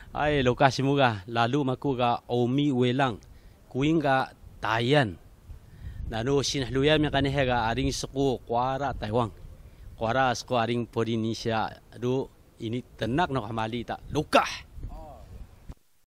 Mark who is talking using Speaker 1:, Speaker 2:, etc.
Speaker 1: Ai lokasi muga lalu maku ga Omi Welang kuing ga Tayan. Nanu sinahluya mi kan hega aring suku Kuara Taiwan. Kuara suku aring Polinesia. Aduh ini tenak nak hamali tak lukah.